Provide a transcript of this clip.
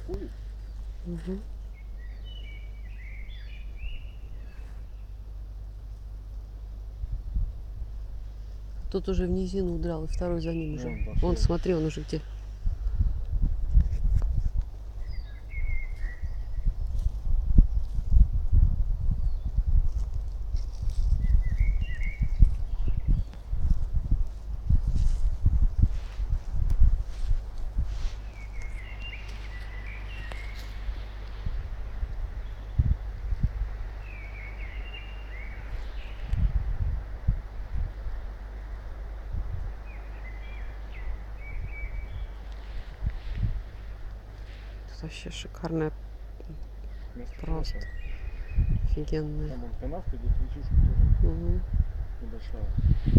уходит. Мгм. Тут уже в низину удрал, и второй за ним уже. Вон пошел. Вон, смотри, он уже где. Тут вообще шикарная, Место просто хорошее. офигенная. Там вон канавка идет, речушка тоже Мгм. небольшая.